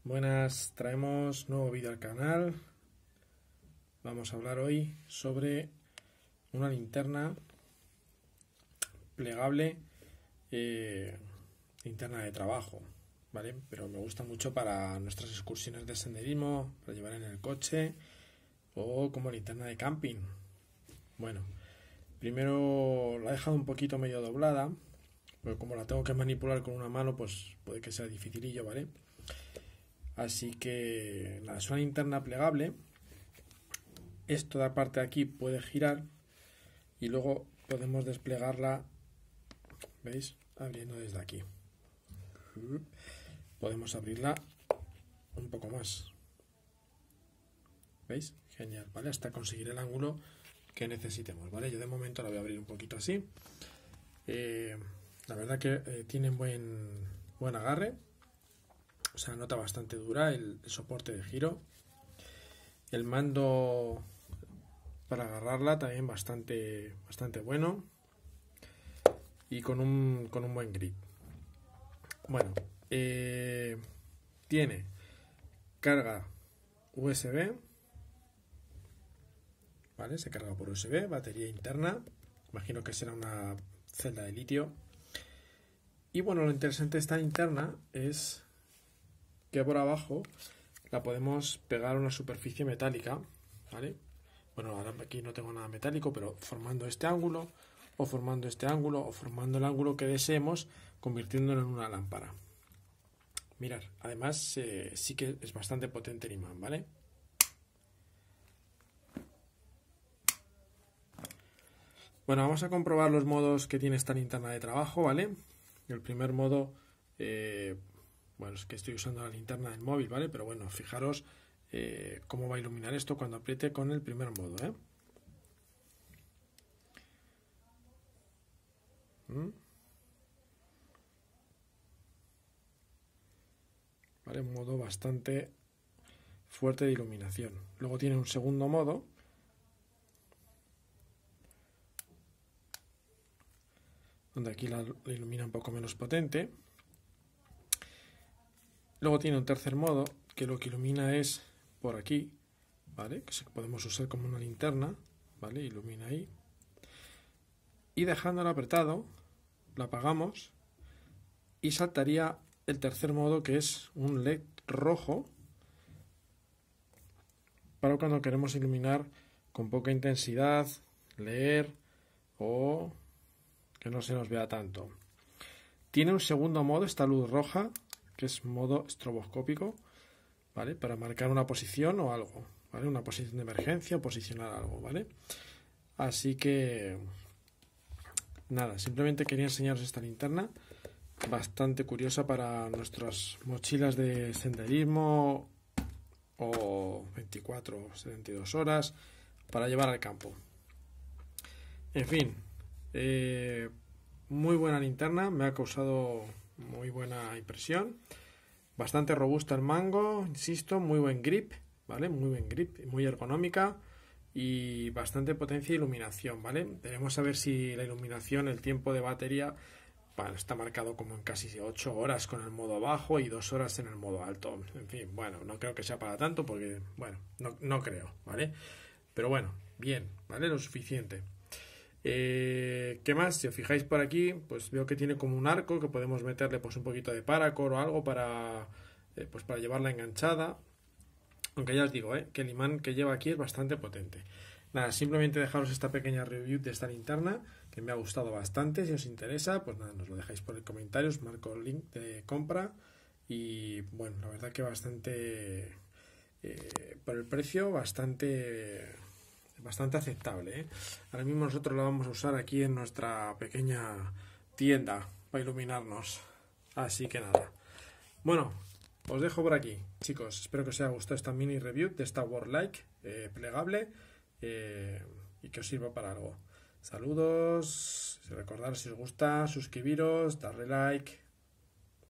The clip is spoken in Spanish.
Buenas, traemos nuevo vídeo al canal. Vamos a hablar hoy sobre una linterna plegable, linterna de trabajo, ¿vale? Pero me gusta mucho para nuestras excursiones de senderismo, para llevar en el coche o como linterna de camping. Bueno, primero la he dejado un poquito medio doblada, pero como la tengo que manipular con una mano, pues puede que sea dificilillo, ¿vale? Así que nada, es una linterna plegable. Esto de parte de aquí puede girar y luego podemos desplegarla, ¿veis? Abriendo desde aquí. Podemos abrirla un poco más. ¿Veis? Genial, ¿vale? Hasta conseguir el ángulo que necesitemos, ¿vale? Yo de momento la voy a abrir un poquito así. La verdad que tiene buen agarre. O sea, nota bastante dura el soporte de giro. El mando para agarrarla también bastante bueno. Y con un buen grip. Bueno, tiene carga USB. ¿Vale? Se carga por USB, batería interna. Imagino que será una celda de litio. Y bueno, lo interesante de esta linterna es que por abajo la podemos pegar a una superficie metálica, ¿vale? Bueno, ahora aquí no tengo nada metálico, pero formando este ángulo, o formando este ángulo, o formando el ángulo que deseemos, convirtiéndolo en una lámpara. Mirad, además sí que es bastante potente el imán, ¿vale? Bueno, vamos a comprobar los modos que tiene esta linterna de trabajo, ¿vale? El primer modo, bueno, es que estoy usando la linterna del móvil, ¿vale? Pero bueno, fijaros cómo va a iluminar esto cuando apriete con el primer modo, ¿eh? ¿Vale? Un modo bastante fuerte de iluminación. Luego tiene un segundo modo, donde aquí la ilumina un poco menos potente. Luego tiene un tercer modo, que lo que ilumina es por aquí, ¿vale? Que podemos usar como una linterna, ¿vale? Ilumina ahí. Y dejándolo apretado, lo apagamos y saltaría el tercer modo, que es un LED rojo, para cuando queremos iluminar con poca intensidad, leer o que no se nos vea tanto. Tiene un segundo modo, esta luz roja, que es modo estroboscópico, ¿vale? Para marcar una posición o algo, ¿vale? Una posición de emergencia o posicionar algo, ¿vale? Así que nada, simplemente quería enseñaros esta linterna, bastante curiosa para nuestras mochilas de senderismo o 24 o 72 horas para llevar al campo. En fin, muy buena linterna, me ha causado muy buena impresión. Bastante robusta el mango, insisto, muy buen grip, ¿vale? Muy buen grip, muy ergonómica y bastante potencia e iluminación, ¿vale? Veremos a ver si la iluminación, el tiempo de batería, bueno, está marcado como en casi 8 horas con el modo bajo y 2 horas en el modo alto. En fin, bueno, no creo que sea para tanto porque, bueno, no creo, ¿vale? Pero bueno, bien, ¿vale? Lo suficiente. ¿Qué más? Si os fijáis por aquí, pues veo que tiene como un arco que podemos meterle pues un poquito de paracord o algo para llevarla enganchada. Aunque ya os digo, que el imán que lleva aquí es bastante potente. Nada, simplemente dejaros esta pequeña review de esta linterna que me ha gustado bastante. Si os interesa, pues nada, nos lo dejáis por el comentario, os marco el link de compra. Y bueno, la verdad que bastante, por el precio, bastante aceptable, ¿eh? Ahora mismo nosotros la vamos a usar aquí en nuestra pequeña tienda para iluminarnos. Así que nada. Bueno, os dejo por aquí, chicos. Espero que os haya gustado esta mini review de esta Worldlike plegable y que os sirva para algo. Saludos. Recordad, si os gusta, suscribiros, darle like.